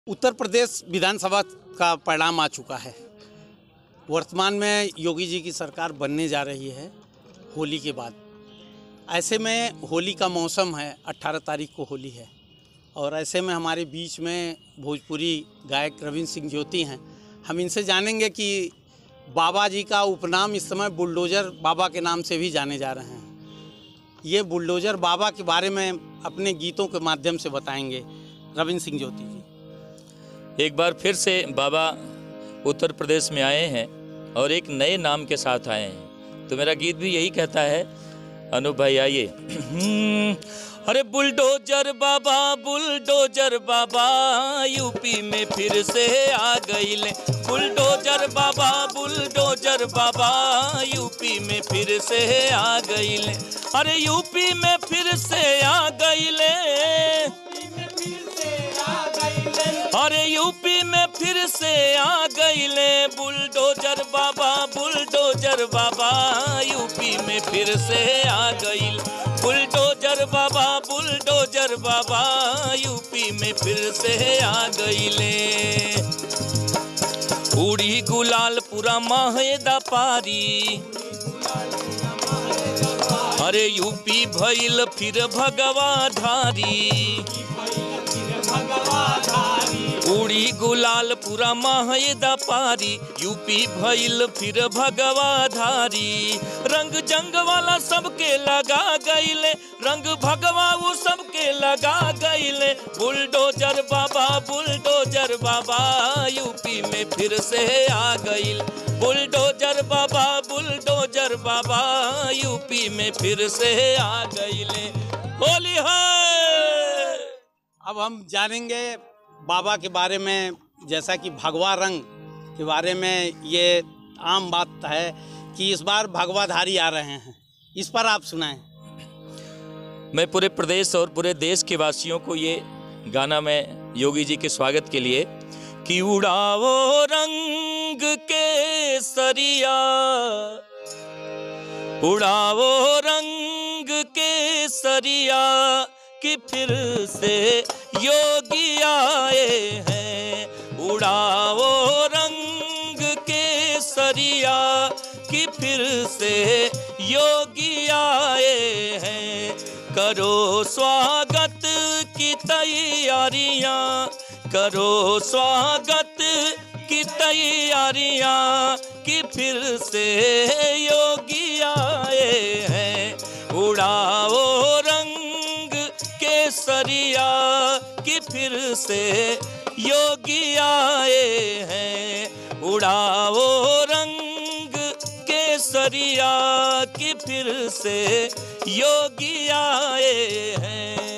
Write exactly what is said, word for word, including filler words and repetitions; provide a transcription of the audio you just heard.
उत्तर प्रदेश विधानसभा का परिणाम आ चुका है। वर्तमान में योगी जी की सरकार बनने जा रही है होली के बाद। ऐसे में होली का मौसम है, अट्ठारह तारीख को होली है और ऐसे में हमारे बीच में भोजपुरी गायक रविंद्र सिंह ज्योति हैं। हम इनसे जानेंगे कि बाबा जी का उपनाम इस समय बुलडोज़र बाबा के नाम से भी जाने जा रहे हैं। ये बुलडोज़र बाबा के बारे में अपने गीतों के माध्यम से बताएंगे रविंद्र सिंह ज्योति जी। एक बार फिर से बाबा उत्तर प्रदेश में आए हैं और एक नए नाम के साथ आए हैं, तो मेरा गीत भी यही कहता है। अनु भाई आइए। अरे बुलडोजर बाबा, बुलडोजर बाबा, यूपी में फिर से आ गईले। बुलडोजर बाबा, बुलडोजर बाबा, यूपी में फिर से आ गईले। अरे यूपी में फिर से आ गईले। अरे यूपी में फिर से आ गईले। बुलडोजर बाबा, बुलडोजर बाबा, यूपी में फिर से आ गईल। बुलडोजर बाबा, बुलडोजर बाबा, यूपी में फिर से आ गईले। उड़ी गुलाल पूरा माहेदा पारी। अरे यूपी भइल फिर भगवा धारी। उड़ी गुलाल पूरा माहेदा पारी, यूपी भइल फिर भगवा धारी। रंग जंग वाला सबके लगा गईले, रंग भगवा वो सबके लगा गईले। बुलडोजर बाबा, बुलडोजर बाबा, यूपी में फिर से आ गईल। बुलडोजर बाबा, बुलडोजर बाबा, यूपी में फिर से आ गईले। होली है। अब हम जानेंगे बाबा के बारे में, जैसा कि भगवा रंग के बारे में ये आम बात है कि इस बार भगवाधारी आ रहे हैं, इस पर आप सुनाएं। मैं पूरे प्रदेश और पूरे देश के वासियों को ये गाना मैं योगी जी के स्वागत के लिए कि उड़ाओ रंग के सरिया, उड़ाओ रंग के सरिया, कि फिर से योगी आए हैं। उड़ाओ रंग के सरिया, कि फिर से योगी आए हैं। करो स्वागत की तैयारियां, करो स्वागत की तैयारियां, कि फिर से योगी आए हैं। उड़ाओ रंग सरिया, कि फिर से योगी आए हैं। उड़ाओ रंग के सरिया, कि फिर से योगी आए हैं।